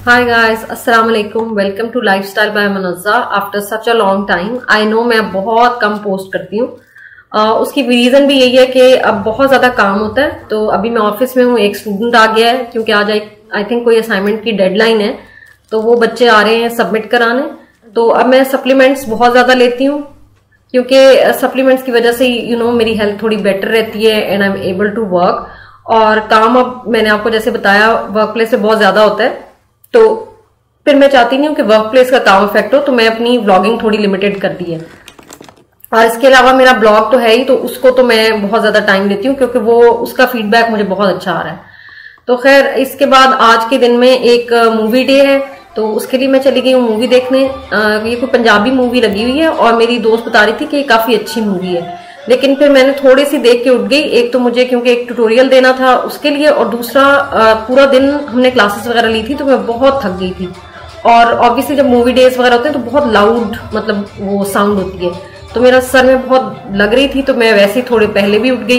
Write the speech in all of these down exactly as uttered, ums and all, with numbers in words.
हाय guys, अस्सलाम वालेकुम। Welcome to lifestyle by Munazza after such a long time. I know मैं बहुत कम पोस्ट करती हूँ। uh, उसकी रीजन भी यही है कि अब बहुत ज्यादा काम होता है। तो अभी मैं ऑफिस में हूँ, एक स्टूडेंट आ गया है क्योंकि आज आई थिंक कोई असाइनमेंट की डेडलाइन है, तो वो बच्चे आ रहे हैं सबमिट कराने। तो अब मैं सप्लीमेंट्स बहुत ज्यादा लेती हूँ क्योंकि सप्लीमेंट्स की वजह से यू नो मेरी हेल्थ थोड़ी बेटर रहती है and I am able to work. और काम अब मैंने आपको जैसे बताया वर्क प्लेस पे बहुत ज्यादा होता है, तो फिर मैं चाहती नहीं हूँ कि वर्क प्लेस का काम इफेक्ट हो, तो मैं अपनी व्लॉगिंग थोड़ी लिमिटेड कर दी है। और इसके अलावा मेरा ब्लॉग तो है ही, तो उसको तो मैं बहुत ज्यादा टाइम देती हूँ क्योंकि वो उसका फीडबैक मुझे बहुत अच्छा आ रहा है। तो खैर, इसके बाद आज के दिन में एक मूवी डे है, तो उसके लिए मैं चली गई हूँ मूवी देखने। आ, ये कोई पंजाबी मूवी लगी हुई है और मेरी दोस्त बता रही थी कि ये काफी अच्छी मूवी है, लेकिन फिर मैंने थोड़ी सी देख के उठ गई। एक तो मुझे क्योंकि एक ट्यूटोरियल देना था उसके लिए, और दूसरा पूरा दिन हमने क्लासेस वगैरह ली थी तो मैं बहुत थक गई थी। और ऑब्वियसली जब मूवी डेज वगैरह होते हैं तो बहुत लाउड मतलब वो साउंड होती है, तो मेरा सर में बहुत लग रही थी, तो मैं वैसे ही थोड़े पहले भी उठ गई।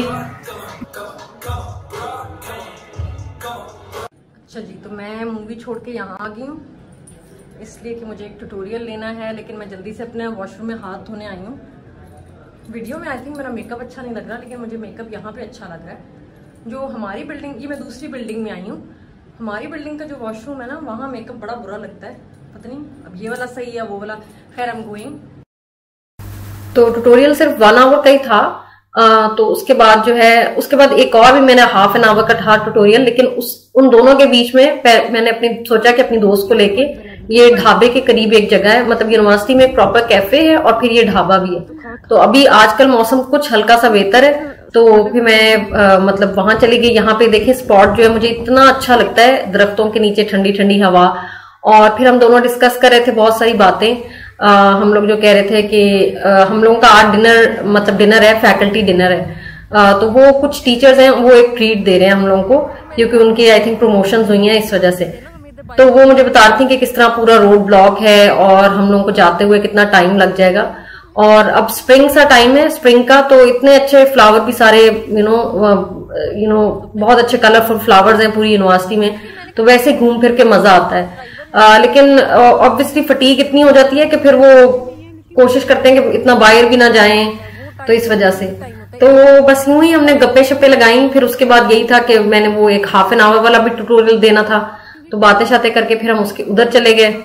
अच्छा जी, तो मैं मूवी छोड़ के यहाँ आ गई हूँ इसलिए कि मुझे एक ट्यूटोरियल लेना है, लेकिन मैं जल्दी से अपने वॉशरूम में हाथ धोने आई हूँ। वीडियो में आई थिंक मेरा मेकअप अच्छा नहीं लग रहा, लेकिन मुझे मेकअप यहाँ पे अच्छा लग रहा है। जो हमारी बिल्डिंग, ये मैं दूसरी बिल्डिंग में आई हूँ, हमारी बिल्डिंग का जो वॉशरूम है ना, वहाँ मेकअप बड़ा बुरा लगता है। पता नहीं अब ये वाला सही है वो वाला। खैर, आई एम गोइंग। तो ट्यूटोरियल सिर्फ वन आवर का ही था। आ, तो उसके बाद जो है उसके बाद एक और भी मैंने हाफ एन आवर का था ट्यूटोरियल, लेकिन उस उन दोनों के बीच में मैंने अपनी सोचा कि अपनी दोस्त को लेके, ये ढाबे के करीब एक जगह है, मतलब यूनिवर्सिटी में एक प्रॉपर कैफे है और फिर ये ढाबा भी है। तो अभी आजकल मौसम कुछ हल्का सा बेहतर है, तो फिर मैं आ, मतलब वहां चली गई। यहाँ पे देखें स्पॉट जो है मुझे इतना अच्छा लगता है, दरख्तों के नीचे ठंडी ठंडी हवा। और फिर हम दोनों डिस्कस कर रहे थे बहुत सारी बातें। आ, हम लोग जो कह रहे थे कि आ, हम लोगों का आज डिनर मतलब डिनर है, फैकल्टी डिनर है। आ, तो वो कुछ टीचर्स हैं, वो एक ट्रीट दे रहे हैं हम लोगों को क्योंकि उनकी आई थिंक प्रमोशंस हुई हैं इस वजह से। तो वो मुझे बता रही थी कि किस तरह पूरा रोड ब्लॉक है और हम लोगों को जाते हुए कितना टाइम लग जाएगा। और अब स्प्रिंग सा टाइम है, स्प्रिंग का, तो इतने अच्छे फ्लावर भी सारे यू नो यू नो बहुत अच्छे कलरफुल फ्लावर्स हैं पूरी यूनिवर्सिटी में, तो वैसे घूम फिर के मजा आता है। आ, लेकिन ऑब्वियसली फटीग इतनी हो जाती है कि फिर वो कोशिश करते हैं कि इतना बाहर भी ना जाएं, तो इस वजह से तो बस यूं ही हमने गप्पे शप्पे लगाई। फिर उसके बाद यही था कि मैंने वो एक हाफ एन आवर वाला भी ट्यूटोरियल देना था, तो बातें शातें करके फिर हम उसके उधर चले गए।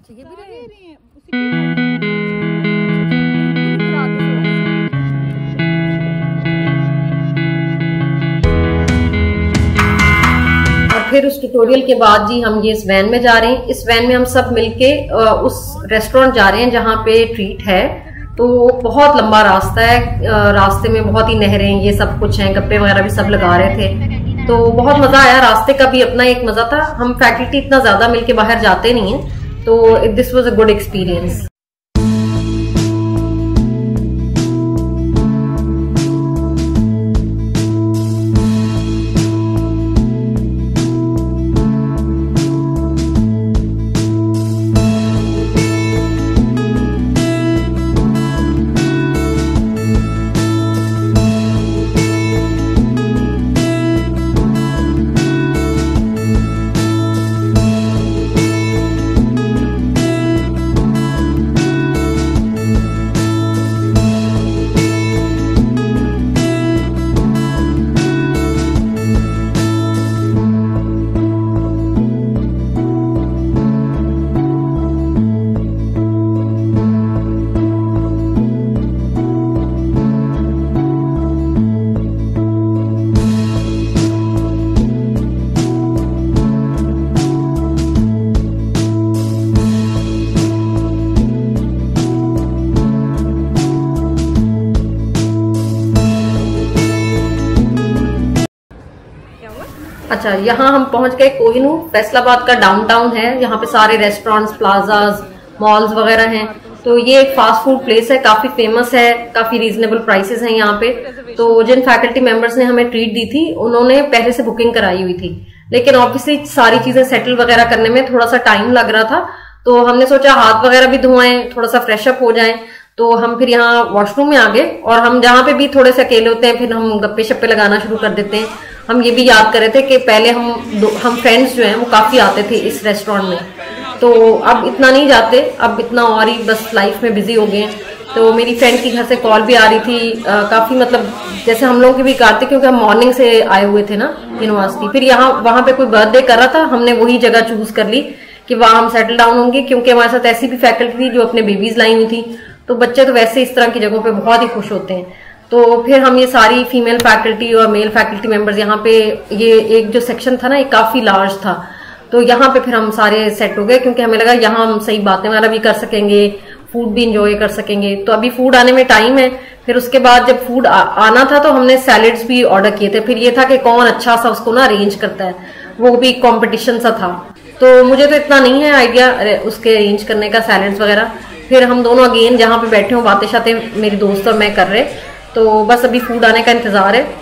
फिर उस ट्यूटोरियल के बाद जी हम ये इस वैन में जा रहे हैं। इस वैन में हम सब मिलके उस रेस्टोरेंट जा रहे हैं जहाँ पे ट्रीट है। तो बहुत लंबा रास्ता है, रास्ते में बहुत ही नहरें ये सब कुछ हैं, गप्पे वगैरह भी सब लगा रहे थे, तो बहुत मजा आया। रास्ते का भी अपना एक मजा था। हम फैकल्टी इतना ज्यादा मिलके बाहर जाते नहीं है, तो this was a good experience. अच्छा, यहाँ हम पहुंच गए कोहिनूर। फैसलाबाद का डाउनटाउन है, यहाँ पे सारे रेस्टोरेंट्स, प्लाजाज, मॉल्स वगैरह हैं। तो ये एक फास्ट फूड प्लेस है, काफी फेमस है, काफी रीजनेबल प्राइसेस हैं यहाँ पे। तो जिन फैकल्टी मेंबर्स ने हमें ट्रीट दी थी उन्होंने पहले से बुकिंग कराई हुई थी, लेकिन ऑब्वियसली सारी चीजें सेटल वगैरह करने में थोड़ा सा टाइम लग रहा था, तो हमने सोचा हाथ वगैरह भी धोएं, थोड़ा सा फ्रेश अप हो जाएं। तो हम फिर यहाँ वॉशरूम में आ गए, और हम जहाँ पे भी थोड़े से अकेले होते हैं फिर हम गप्पे शप्पे लगाना शुरू कर देते हैं। हम ये भी याद कर रहे थे कि पहले हम हम फ्रेंड्स जो हैं वो काफ़ी आते थे इस रेस्टोरेंट में, तो अब इतना नहीं जाते, अब इतना और ही बस लाइफ में बिजी हो गए हैं। तो मेरी फ्रेंड की घर से कॉल भी आ रही थी, आ, काफ़ी मतलब जैसे हम लोग की भी कार थे क्योंकि हम मॉर्निंग से आए हुए थे ना यूनिवर्सिटी। फिर यहाँ वहाँ पे कोई बर्थडे कर रहा था, हमने वही जगह चूज कर ली कि वहाँ हम सेटल डाउन होंगे, क्योंकि हमारे साथ ऐसी भी फैकल्टी थी जो अपने बेबीज लाई हुई थी। तो बच्चे तो वैसे इस तरह की जगहों पे बहुत ही खुश होते हैं। तो फिर हम ये सारी फीमेल फैकल्टी और मेल फैकल्टी मेंबर्स यहाँ पे, ये एक जो सेक्शन था ना ये काफी लार्ज था, तो यहाँ पे फिर हम सारे सेट हो गए क्योंकि हमें लगा यहाँ हम सही बातें वगैरह भी कर सकेंगे, फूड भी इंजॉय कर सकेंगे। तो अभी फूड आने में टाइम है। फिर उसके बाद जब फूड आ, आना था तो हमने सैलेड्स भी ऑर्डर किए थे। फिर ये था कि कौन अच्छा सा उसको ना अरेंज करता है, वो भी कंपटीशन सा था। तो मुझे तो इतना नहीं है आइडिया उसके अरेंज करने का, सैलेड्स वगैरह। फिर हम दोनों अगेन जहाँ पे बैठे हो बातें शातें मेरी दोस्त और मैं कर रहे, तो बस अभी फूड आने का इंतजार है।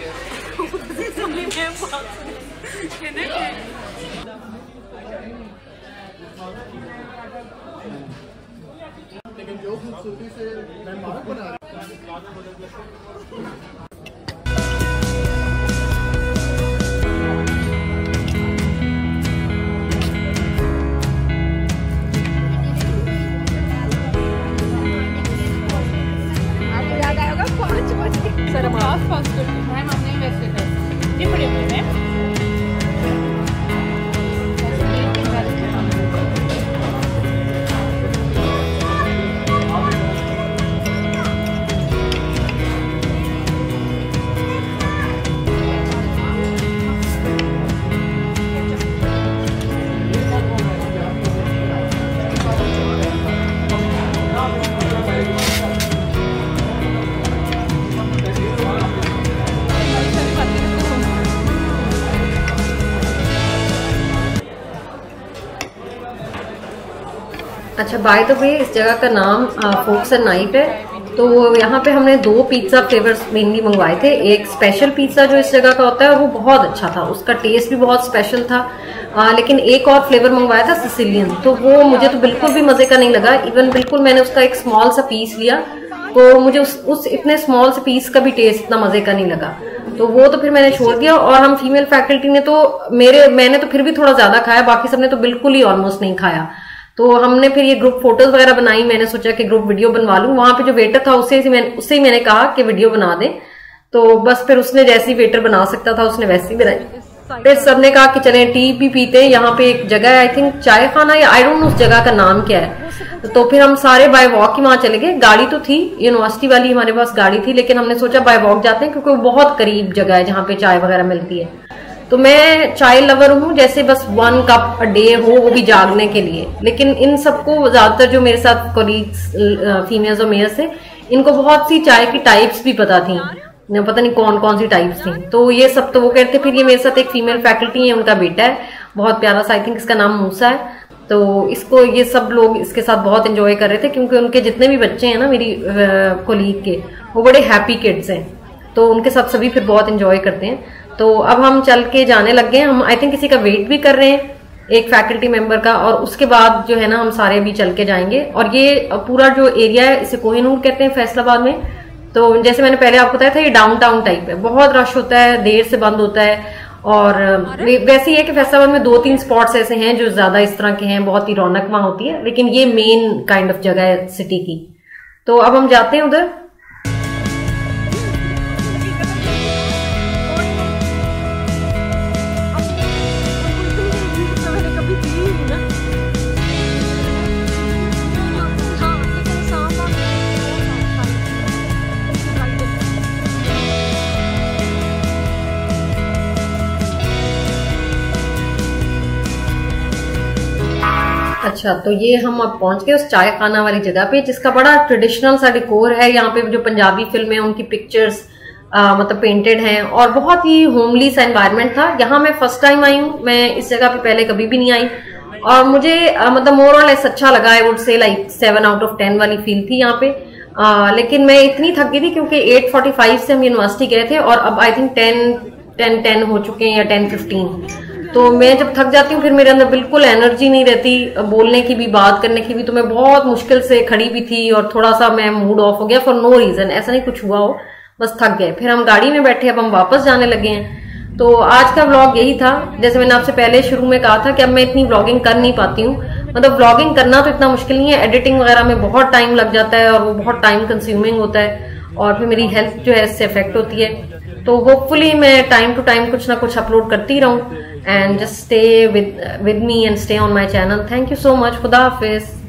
अच्छा, बाय द वे इस जगह का नाम फोक्स एंड नाइफ है। तो यहाँ पे हमने दो पिज्जा फ्लेवर्स मेनली मंगवाए थे। एक स्पेशल पिज्जा जो इस जगह का होता है वो बहुत अच्छा था, उसका टेस्ट भी बहुत स्पेशल था। आ, लेकिन एक और फ्लेवर मंगवाया था सिसिलियन, तो वो मुझे तो बिल्कुल भी मजे का नहीं लगा। इवन बिल्कुल मैंने उसका एक स्मॉल सा पीस लिया तो मुझे उस, उस इतने स्मॉल से पीस का भी टेस्ट इतना मजे का नहीं लगा, तो वो तो फिर मैंने छोड़ दिया। और हम फीमेल फैकल्टी ने तो मेरे मैंने तो फिर भी थोड़ा ज्यादा खाया, बाकी सबने तो बिल्कुल ही ऑलमोस्ट नहीं खाया। तो हमने फिर ये ग्रुप फोटोज वगैरह बनाई। मैंने सोचा कि ग्रुप वीडियो बनवा लूं। वहां पे जो वेटर था उससे ही मैंने उससे ही मैंने कहा कि वीडियो बना दे, तो बस फिर उसने जैसी वेटर बना सकता था उसने वैसी बनाई। फिर सबने कहा कि चले टी भी पीते हैं। यहाँ पे एक जगह है आई थिंक चाय खाना, या आई डोंट नो उस जगह का नाम क्या है। तो फिर हम सारे बाय वॉक ही वहां चले गए। गाड़ी तो थी, यूनिवर्सिटी वाली हमारे पास गाड़ी थी, लेकिन हमने सोचा बाय वॉक जाते हैं क्योंकि वो बहुत करीब जगह है जहाँ पे चाय वगैरह मिलती है। तो मैं चाय लवर हूँ, जैसे बस वन कप अ डे हो, वो भी जागने के लिए। लेकिन इन सबको ज्यादातर जो मेरे साथ कोलीग्स फीमेल्स और मेल्स थे, इनको बहुत सी चाय की टाइप्स भी पता थी, पता नहीं कौन कौन सी टाइप्स थी। तो ये सब तो वो कहते। फिर ये मेरे साथ एक फीमेल फैकल्टी है, उनका बेटा है बहुत प्यारा सा, आई थिंक इसका नाम मूसा है। तो इसको ये सब लोग इसके साथ बहुत एंजॉय कर रहे थे क्योंकि उनके जितने भी बच्चे हैं ना मेरी कोलीग के, वो बड़े हैप्पी किड्स हैं, तो उनके साथ सभी फिर बहुत एंजॉय करते हैं। तो अब हम चल के जाने लग गए। हम आई थिंक किसी का वेट भी कर रहे हैं, एक फैकल्टी मेंबर का, और उसके बाद जो है ना हम सारे भी चल के जाएंगे। और ये पूरा जो एरिया है इसे कोहिनूर कहते हैं फैसलाबाद में। तो जैसे मैंने पहले आपको बताया था, ये डाउनटाउन टाइप है, बहुत रश होता है, देर से बंद होता है। और वैसे ही है कि फैसलाबाद में दो तीन स्पॉट्स ऐसे हैं जो ज्यादा इस तरह के हैं, बहुत ही रौनक वहां होती है, लेकिन ये मेन काइंड ऑफ जगह है सिटी की। तो अब हम जाते हैं उधर। अच्छा, तो ये हम अब पहुंच गए उस चाय खाना वाली जगह पे, जिसका बड़ा ट्रेडिशनल सा डेकोर है। यहाँ पे जो पंजाबी फिल्में उनकी पिक्चर्स आ, मतलब पेंटेड हैं, और बहुत ही होमली सा एनवायरनमेंट था। यहाँ मैं फर्स्ट टाइम आई हूँ, मैं इस जगह पे पहले कभी भी नहीं आई, और मुझे आ, मतलब मोर और लेस अच्छा लगा। I would say like seven out of ten वाली फील थी यहाँ पे। आ, लेकिन मैं इतनी थक गई थी क्योंकि एट फोर्टी फाइव से हम यूनिवर्सिटी गए थे, और अब I think ten ten ten हो चुके हैं या टेन फिफ्टीन। तो मैं जब थक जाती हूँ फिर मेरे अंदर बिल्कुल एनर्जी नहीं रहती बोलने की भी, बात करने की भी। तो मैं बहुत मुश्किल से खड़ी भी थी, और थोड़ा सा मैं मूड ऑफ हो गया फॉर नो रीजन, ऐसा नहीं कुछ हुआ हो, बस थक गए। फिर हम गाड़ी में बैठे, अब हम वापस जाने लगे हैं। तो आज का व्लॉग यही था। जैसे मैंने आपसे पहले शुरू में कहा था कि अब मैं इतनी व्लॉगिंग कर नहीं पाती हूँ। मतलब व्लॉगिंग करना तो इतना मुश्किल नहीं है, एडिटिंग वगैरह में बहुत टाइम लग जाता है और वो बहुत टाइम कंज्यूमिंग होता है और फिर मेरी हेल्थ जो है इससे इफेक्ट होती है। तो होपफुली मैं टाइम टू टाइम कुछ ना कुछ अपलोड करती रहूं and just stay with with me and stay on my channel. Thank you so much. खुदा हाफिज।